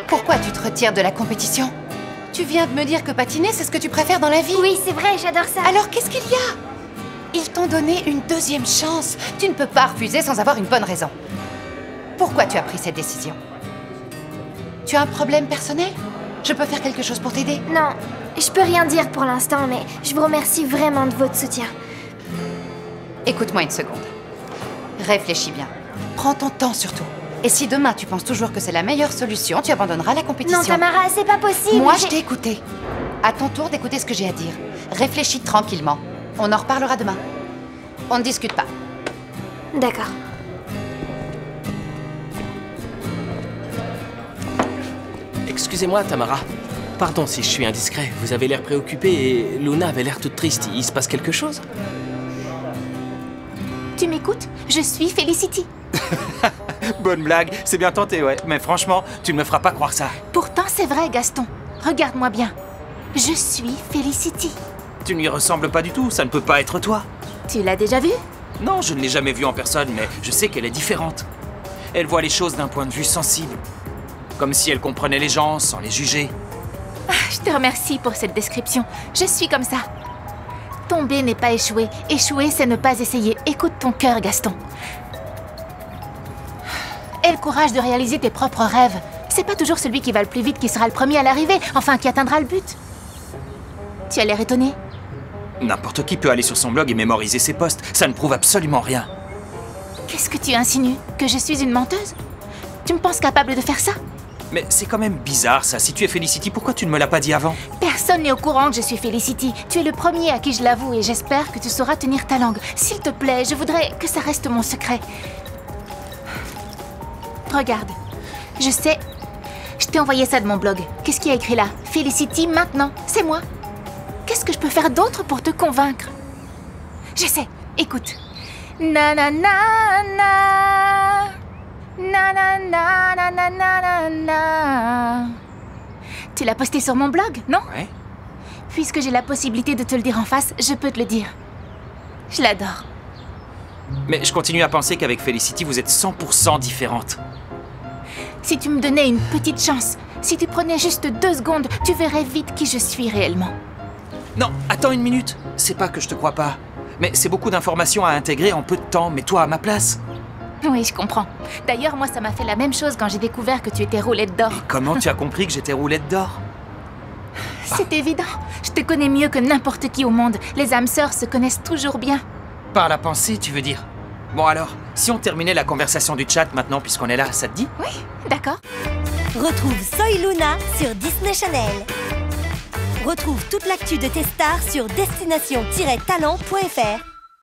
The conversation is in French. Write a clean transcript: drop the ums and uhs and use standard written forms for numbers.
Pourquoi tu te retires de la compétition? Tu viens de me dire que patiner, c'est ce que tu préfères dans la vie? Oui, c'est vrai, j'adore ça. Alors qu'est-ce qu'il y a? Ils t'ont donné une deuxième chance. Tu ne peux pas refuser sans avoir une bonne raison. Pourquoi tu as pris cette décision? Tu as un problème personnel? Je peux faire quelque chose pour t'aider? Non, je peux rien dire pour l'instant, mais je vous remercie vraiment de votre soutien. Écoute-moi une seconde. Réfléchis bien. Prends ton temps surtout. Et si demain tu penses toujours que c'est la meilleure solution, tu abandonneras la compétition. Non, Tamara, c'est pas possible. Moi, je t'ai écouté. À ton tour d'écouter ce que j'ai à dire. Réfléchis tranquillement. On en reparlera demain. On ne discute pas. D'accord. Excusez-moi, Tamara. Pardon si je suis indiscret. Vous avez l'air préoccupée et Luna avait l'air toute triste. Il se passe quelque chose? Tu m'écoutes? Je suis Felicity. Bonne blague, c'est bien tenté, ouais. Mais franchement, tu ne me feras pas croire ça. Pourtant, c'est vrai, Gaston. Regarde-moi bien. Je suis Felicity. Tu ne lui ressembles pas du tout, ça ne peut pas être toi. Tu l'as déjà vue? Non, je ne l'ai jamais vue en personne, mais je sais qu'elle est différente. Elle voit les choses d'un point de vue sensible. Comme si elle comprenait les gens sans les juger. Ah, je te remercie pour cette description. Je suis comme ça. Tomber n'est pas échouer. Échouer, c'est ne pas essayer. Écoute ton cœur, Gaston. Aie le courage de réaliser tes propres rêves. C'est pas toujours celui qui va le plus vite qui sera le premier à l'arrivée, enfin qui atteindra le but. Tu as l'air étonné? N'importe qui peut aller sur son blog et mémoriser ses posts. Ça ne prouve absolument rien. Qu'est-ce que tu insinues? Que je suis une menteuse? Tu me penses capable de faire ça? Mais c'est quand même bizarre ça. Si tu es Felicity, pourquoi tu ne me l'as pas dit avant? Personne n'est au courant que je suis Felicity. Tu es le premier à qui je l'avoue et j'espère que tu sauras tenir ta langue. S'il te plaît, je voudrais que ça reste mon secret. Regarde, je sais, je t'ai envoyé ça de mon blog. Qu'est-ce qu'il y a écrit là? Felicity maintenant, c'est moi. Qu'est-ce que je peux faire d'autre pour te convaincre? Je sais, écoute. Na na na na. Na na na na na na na. Tu l'as posté sur mon blog, non? Ouais. Puisque j'ai la possibilité de te le dire en face, je peux te le dire. Je l'adore. Mais je continue à penser qu'avec Felicity, vous êtes 100% différente. Si tu me donnais une petite chance, si tu prenais juste 2 secondes, tu verrais vite qui je suis réellement. Non, attends une minute. C'est pas que je te crois pas. Mais c'est beaucoup d'informations à intégrer en peu de temps. Mets-toi à ma place. Oui, je comprends. D'ailleurs, moi, ça m'a fait la même chose quand j'ai découvert que tu étais roulette d'or. Et comment tu as compris que j'étais roulette d'or? C'est évident. Je te connais mieux que n'importe qui au monde. Les âmes sœurs se connaissent toujours bien. Par la pensée, tu veux dire? Bon alors, si on terminait la conversation du chat maintenant puisqu'on est là, ça te dit? Oui, d'accord. Retrouve Soy Luna sur Disney Channel. Retrouve toute l'actu de tes stars sur destination-talent.fr.